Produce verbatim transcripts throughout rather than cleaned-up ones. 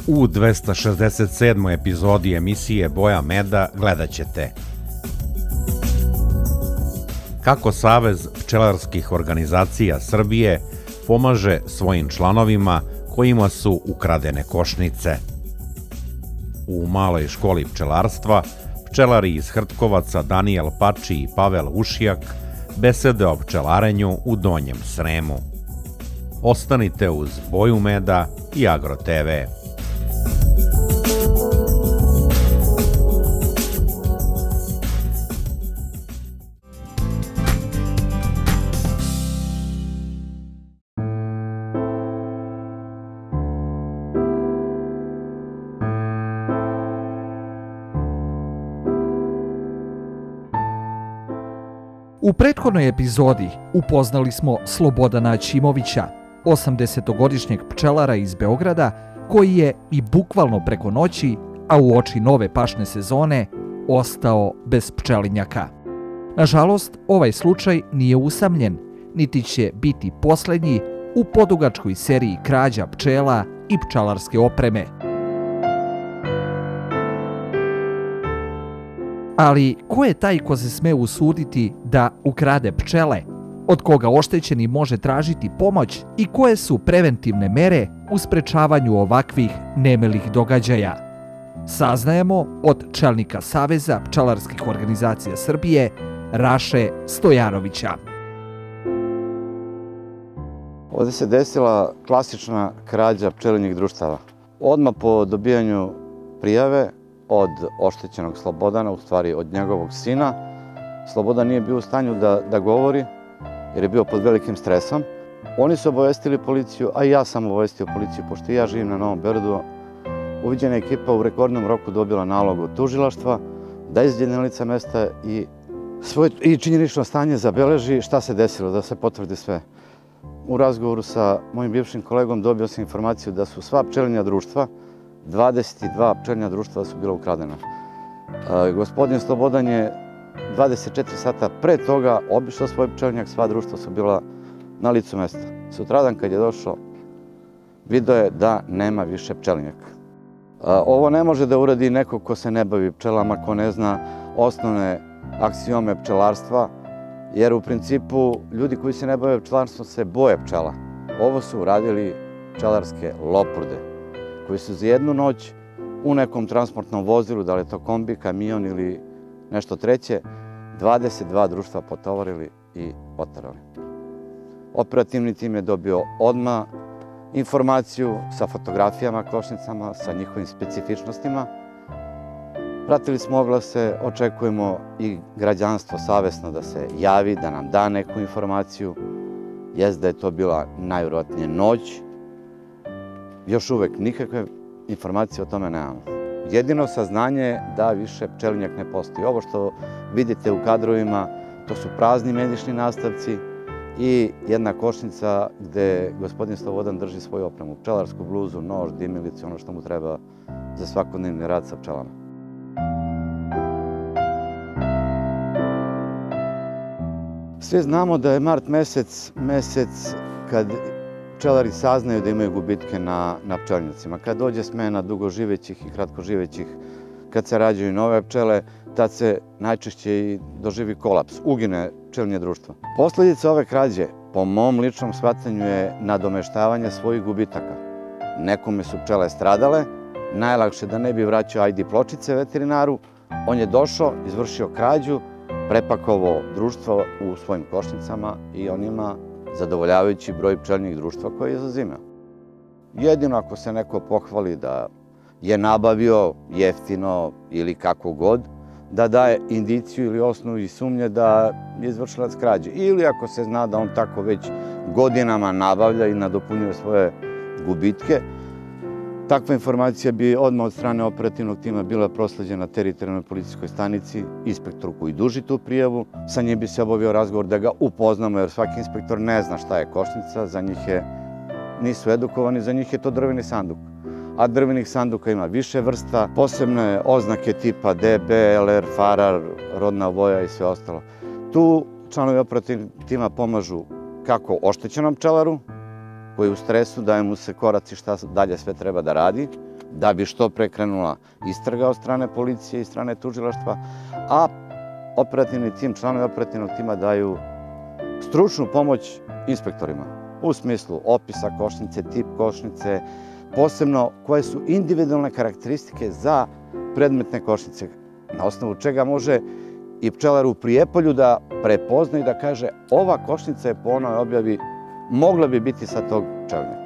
U dvesta šezdeset sedmoj epizodi emisije Boja meda gledat ćete kako Savez pčelarskih organizacija Srbije pomaže svojim članovima kojima su ukradene košnice. U maloj školi pčelarstva pčelari iz Hrtkovaca Danijel Pači i Pavel Ušijak besede o pčelarenju u Donjem Sremu. Ostanite uz Boju meda i Agro te ve. U prethodnoj epizodi upoznali smo Slobodana Ćimovića, osamdesetogodišnjeg pčelara iz Beograda, koji je i bukvalno preko noći, a uoči nove pašne sezone, ostao bez pčelinjaka. Nažalost, ovaj slučaj nije usamljen, niti će biti poslednji u podugačkoj seriji krađa pčela i pčelarske opreme. Ali ko je taj ko se sme usuditi da ukrade pčele, od koga oštećeni može tražiti pomoć i koje su preventivne mere u sprečavanju ovakvih nemilih događaja? Saznajemo od čelnika Saveza pčelarskih organizacija Srbije, Raše Stojanovića. Ovdje se desila klasična krađa pčelinjih društava. Odmah po dobijanju prijave od oštećenog Slobodana, u stvari od njegovog sina. Slobodan nije bio u stanju da, da govori jer je bio pod velikim stresom. Oni su obavestili policiju, a i ja sam obavestio policiju, pošto i ja živim na Novom Beogradu. Uviđena ekipa u rekordnom roku dobila nalog od tužilaštva da izađe na lice mesta i, svoje, i činjenično stanje zabeleži šta se desilo, da se potvrdi sve. U razgovoru sa mojim bivšim kolegom dobio sam informaciju da su sva pčelinja društva, dvadeset dva pčelinja društva su bila ukradena. E, gospodin Slobodan je dvadeset četiri sata pre toga obišao svoj pčelinjak, sva društva su bila na licu mesta. Sutradan kad je došao, video je da nema više pčelinjaka. E, ovo ne može da uradi neko ko se ne bavi pčelama, ko ne zna osnovne aksiome pčelarstva, jer u principu ljudi koji se ne bave pčelarstvom se boje pčela. Ovo su uradili pčelarske lopurde, koji su za jednu noć u nekom transportnom vozilu, da li je to kombi, kamion ili nešto treće, dvadeset dva društva potovarili i oterali. Operativni tim je dobio odmah informaciju sa fotografijama, košnicama, sa njihovim specifičnostima. Pratili smo oglase, očekujemo i građanstvo savesno da se javi, da nam da neku informaciju. Jest da je to bila najvjerojatnije noć. Još uvek nikakve informacije o tome nemamo. Jedino saznanje je da više pčelinjak ne postoji. Ovo što vidite u kadrovima, to su prazni medični nastavci i jedna košnica gde gospodin Slobodan drži svoju opremu. Pčelarsku bluzu, nož, dimilicu, ono što mu treba za svakodnevni rad sa pčelama. Svi znamo da je mart mesec, mesec kad pčelari saznaju da imaju gubitke na, na pčelinjacima. Kad dođe smena dugoživećih i kratkoživećih, kad se rađaju nove pčele, tad se najčešće i doživi kolaps, ugine pčelinje društvo. Posljedica ove krađe, po mom ličnom shvatanju, je nadomeštavanje svojih gubitaka. Nekome su pčele stradale, najlakše da ne bi vraćao I D pločice veterinaru, on je došao, izvršio krađu, prepakovao društvo u svojim košnicama i on ima zadovoljavajući broj pčelinjih društva koje je zazimao. Jedino ako se neko pohvali da je nabavio jeftino ili kako god, da daje indiciju ili osnovu i sumnje da je izvršilac krađe. Ili ako se zna da on tako već godinama nabavlja i nadopunjuje svoje gubitke, takva informacija bi odmah od strane operativnog tima bila prosleđena teritorijalnoj policijskoj stanici, inspektoru koji duži tu prijavu. Sa njim bi se obavio razgovor da ga upoznamo, jer svaki inspektor ne zna šta je košnica, za njih je, nisu edukovani, za njih je to drveni sanduk. A drvenih sanduka ima više vrsta, posebne oznake tipa D B, L R, farar, rodna boja i sve ostalo. Tu članovi operativnog tima pomažu kako oštećenom pčelaru, koji je u stresu, daje mu se koraci šta dalje sve treba da radi, da bi što pre krenula istraga od strane policije i strane tužilaštva, a operativni tim, članovi operativnog tima daju stručnu pomoć inspektorima u smislu opisa košnice, tip košnice, posebno koje su individualne karakteristike za predmetne košnice, na osnovu čega može i pčelar u Prijepolju da prepozna i da kaže ova košnica je po onoj objavi mogla bi biti sa tog pčelinjaka.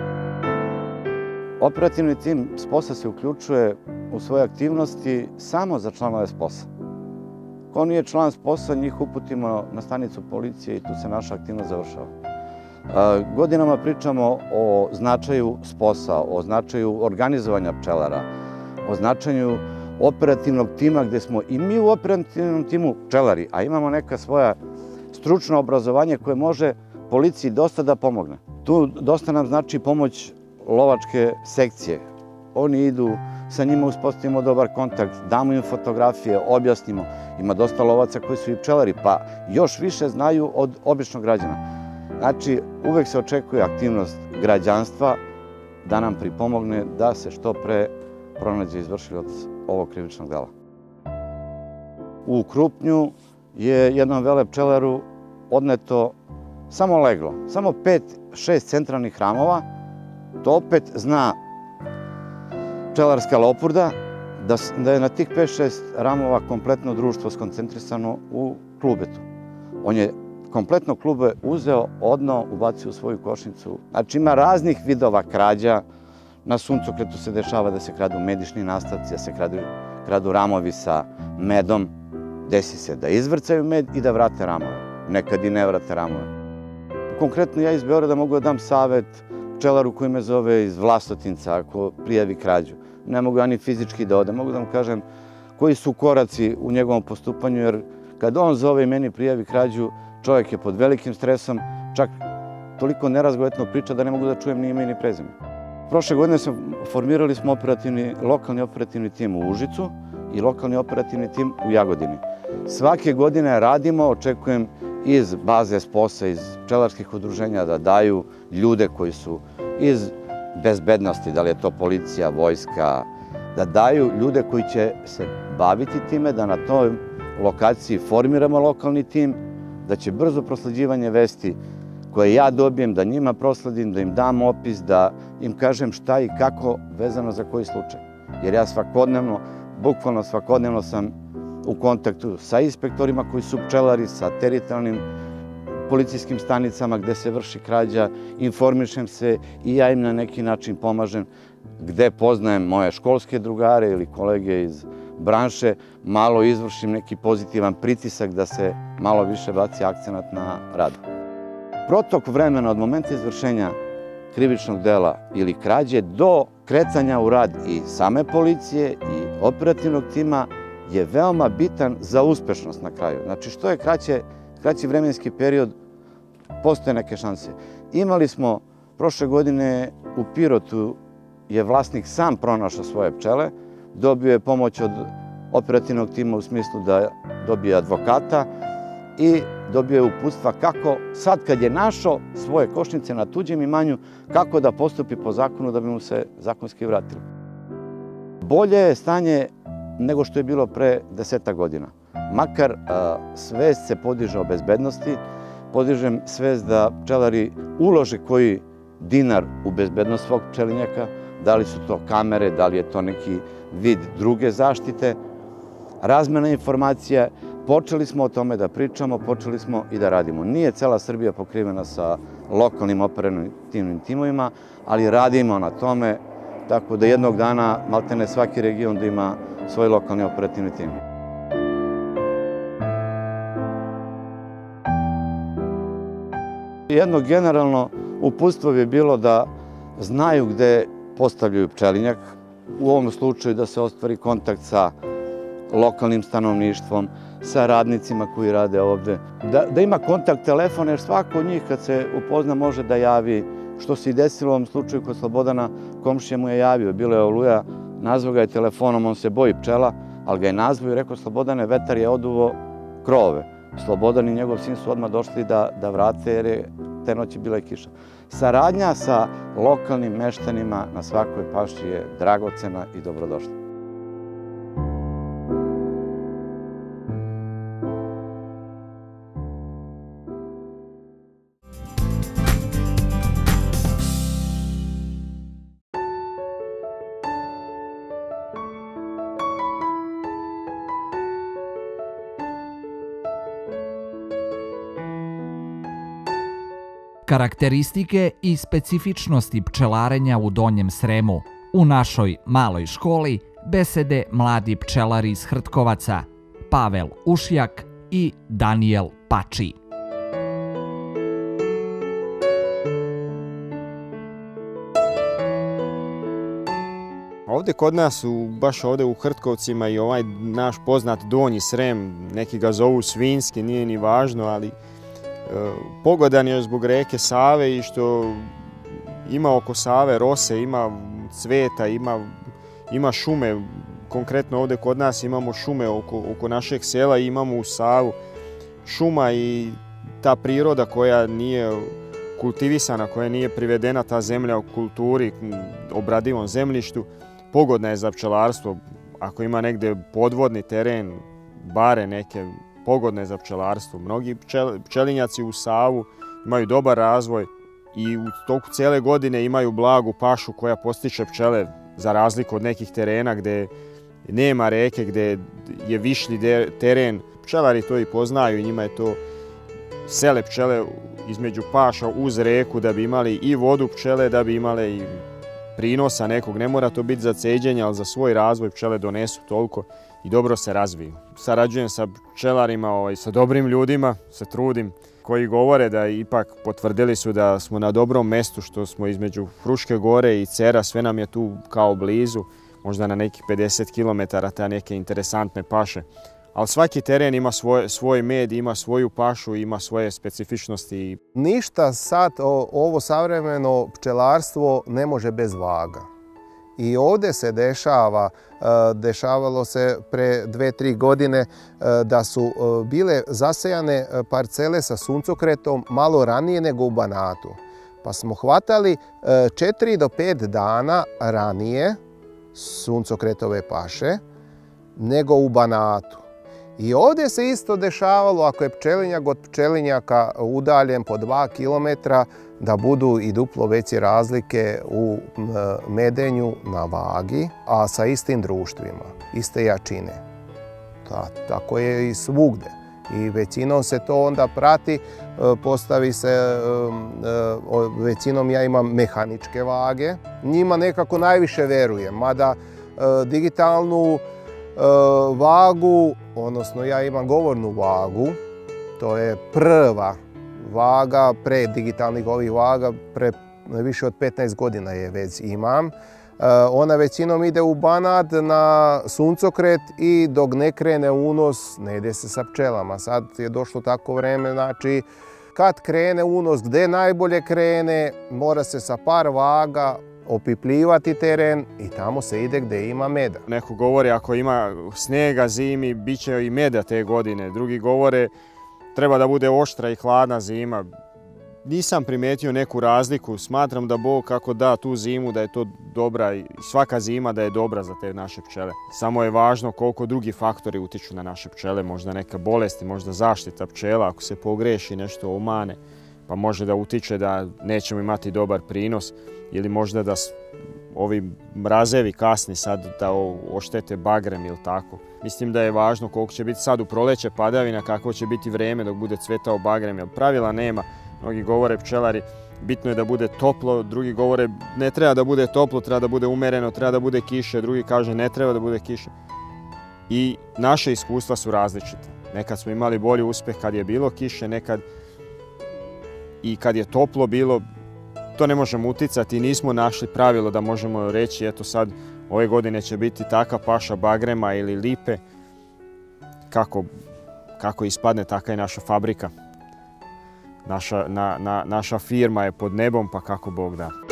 Operativni tim S P O S-a se uključuje u svoje aktivnosti samo za članove S P O S-a. Ko nije član S P O S-a, njih uputimo na stanicu policije i tu se naša aktivnost završava. Godinama pričamo o značaju S P O S-a, o značaju organizovanja pčelara, o značaju operativnog tima gde smo i mi u operativnom timu pčelari, a imamo neka svoja stručno obrazovanje koje može policiji dosta da pomogne. Tu dosta nam znači pomoć lovačke sekcije. Oni idu, sa njima uspostavimo dobar kontakt, damo im fotografije, objasnimo. Ima dosta lovaca koji su i pčelari, pa još više znaju od običnog građana. Znači, uvek se očekuje aktivnost građanstva da nam pripomogne da se što pre pronađe izvršilac ovog krivičnog dela. U Krupnju je jednom vele pčelaru odneto samo leglo, samo pet, šest centralnih hramova. To opet zna pčelarska lopurda, da je na tih pet šest ramova kompletno društvo skoncentrisano u klubetu. On je kompletno klube uzeo, odneo, ubacio u svoju košnicu. Znači ima raznih vidova krađa. Na suncokretu se dešava da se kradu medični nastavci, da se kradu ramovi sa medom. Desi se da izvrcaju med i da vrate ramove. Nekad i ne vrate ramove. Konkretno ja iz Beograda mogu da dam savet pčelaru koji me zove iz Vlasotinca ako prijavi krađu. Ne mogu ja ni fizički da odem, mogu da vam kažem koji su koraci u njegovom postupanju, jer kad on zove i meni prijavi krađu, čovjek je pod velikim stresom, čak toliko nerazgovetno priča da ne mogu da čujem ni ime ni prezime. Prošle godine smo formirali smo operativni, lokalni operativni tim u Užicu i lokalni operativni tim u Jagodini. Svake godine radimo, očekujem iz baze S P O S-a, iz pčelarskih udruženja da daju ljude koji su iz bezbednosti, da li je to policija, vojska, da daju ljude koji će se baviti time, da na toj lokaciji formiramo lokalni tim, da će brzo prosleđivanje vesti koje ja dobijem, da njima prosledim, da im dam opis, da im kažem šta i kako vezano za koji slučaj. Jer ja svakodnevno, bukvalno svakodnevno sam u kontaktu sa inspektorima koji su pčelari, sa teritorijalnim policijskim stanicama gde se vrši krađa, informišem se i ja im na neki način pomažem gde poznajem moje školske drugare ili kolege iz branše, malo izvršim neki pozitivan pritisak da se malo više baci akcenat na rad. Protok vremena od momenta izvršenja krivičnog dela ili krađe do kretanja u rad i same policije i operativnog tima je veoma bitan za uspešnost na kraju. Znači, što je kraće, kraći vremenski period, postoje neke šanse. Imali smo prošle godine u Pirotu je vlasnik sam pronašao svoje pčele, dobio je pomoć od operativnog tima u smislu da dobije advokata i dobio je uputstva kako, sad kad je našao svoje košnice na tuđem imanju, kako da postupi po zakonu da bi mu se zakonski vratilo. Bolje je stanje nego što je bilo pre deseta godina. Makar svest se podiže o bezbednosti, podižem svest da pčelari ulože koji dinar u bezbednost svog pčelinjaka, da li su to kamere, da li je to neki vid druge zaštite, razmena informacija. Počeli smo o tome da pričamo, počeli smo i da radimo. Nije cela Srbija pokrivena sa lokalnim operativnim timovima, ali radimo na tome, tako da jednog dana maltene svaki region da ima svoj lokalni operativni tim. Jedno generalno uputstvo bi bilo da znaju gde postavljaju pčelinjak, u ovom slučaju da se ostvari kontakt sa lokalnim stanovništvom, sa radnicima koji rade ovde, da, da ima kontakt telefona, jer svako od njih kad se upozna može da javi, što se i desilo u ovom slučaju kod Slobodana, komšija mu je javio, bilo je oluja, nazvao ga je telefonom, on se boji pčela, ali ga je nazvao i rekao: Slobodane, vetar je oduvo krovove. Slobodan i njegov sin su odmah došli da, da vrate jer je te noći bila i kiša. saradnja sa lokalnim meštanima na svakoj paši je dragocena i dobrodošla. Karakteristike i specifičnosti pčelarenja u Donjem Sremu. U našoj maloj školi besede mladi pčelari iz Hrtkovaca, Pavel Ušjak i Danijel Pači. Ovdje kod nas, baš ovdje u Hrtkovcima i ovaj naš poznat Donji Srem, neki ga zovu Svinjski, nije ni važno, ali pogodan je zbog reke Save i što ima oko Save rose, ima cveta, ima, ima šume. Konkretno ovdje kod nas imamo šume oko, oko našeg sela i imamo u Savu šuma i ta priroda koja nije kultivisana, koja nije privedena, ta zemlja u kulturi, obradivom zemljištu, pogodna je za pčelarstvo. Ako ima negdje podvodni teren, bare neke, pogodne za pčelarstvo. Mnogi pčel, pčelinjaci u Savu imaju dobar razvoj i u toku cijele godine imaju blagu pašu koja postiče pčele, za razliku od nekih terena gdje nema reke, gdje je višlji teren. Pčelari to i poznaju, njima je to sele pčele između paša uz reku da bi imali i vodu pčele, da bi imale i prinosa nekog. Ne mora to biti za ceđenje, ali za svoj razvoj pčele donesu toliko i dobro se razviju. Sarađujem sa pčelarima, ovaj, sa dobrim ljudima, se trudim, koji govore da ipak potvrdili su da smo na dobrom mestu, što smo između Fruške gore i Cera, sve nam je tu kao blizu, možda na nekih pedeset kilometara, te neke interesantne paše. Ali svaki teren ima svoj, svoj med, ima svoju pašu, ima svoje specifičnosti. Ništa sad ovo savremeno pčelarstvo ne može bez vaga. I ovdje se dešava, dešavalo se pre dve, tri godine da su bile zasejane parcele sa suncokretom malo ranije nego u Banatu. Pa smo hvatali četiri do pet dana ranije suncokretove paše nego u Banatu. I ovdje se isto dešavalo, ako je pčelinjak od pčelinjaka udaljen po dva kilometra, da budu i duplo veće razlike u medenju na vagi, a sa istim društvima, iste jačine. Ta, tako je i svugde. I većinom se to onda prati, postavi se, većinom ja imam mehaničke vage. Njima nekako najviše verujem, mada digitalnu vagu, odnosno ja imam govornu vagu, to je prva vaga pre digitalnih ovih vaga, pre više od petnaest godina je već imam. Ona većinom ide u Banat na suncokret i dok ne krene unos ne ide se sa pčelama. Sad je došlo tako vreme, znači kad krene unos, gde najbolje krene, mora se sa par vaga opipljivati teren i tamo se ide gdje ima meda. Neko govori ako ima snijega zimi, bit će i meda te godine. Drugi govore treba da bude oštra i hladna zima. Nisam primijetio neku razliku. Smatram da Bog kako da tu zimu da je to dobra i svaka zima da je dobra za te naše pčele. Samo je važno koliko drugi faktori utiču na naše pčele. Možda neka bolesti, možda zaštita pčela. Ako se pogreši, nešto omane, pa može da utiče da nećemo imati dobar prinos ili možda da ovi mrazevi kasni sad da oštete bagrem ili tako. Mislim da je važno koliko će biti sad u proleće padavina, kako će biti vrijeme dok bude cvetao bagrem, jer pravila nema. Mnogi govore pčelari, bitno je da bude toplo, drugi govore ne treba da bude toplo, treba da bude umereno, treba da bude kiše, drugi kaže ne treba da bude kiše. I naše iskustva su različite. Nekad smo imali bolji uspjeh kad je bilo kiše, nekad i kad je toplo bilo. To ne možemo uticati i nismo našli pravilo da možemo reći eto sad ove godine će biti taka paša bagrema ili lipe. Kako, kako ispadne, taka je naša fabrika. Naša, na, na, naša firma je pod nebom, pa kako Bog da.